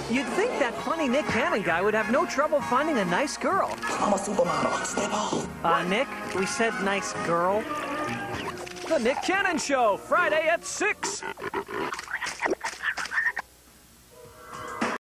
You'd think that funny Nick Cannon guy would have no trouble finding a nice girl. I'm a supermodel. Step off. Nick, we said nice girl. The Nick Cannon Show, Friday at 6.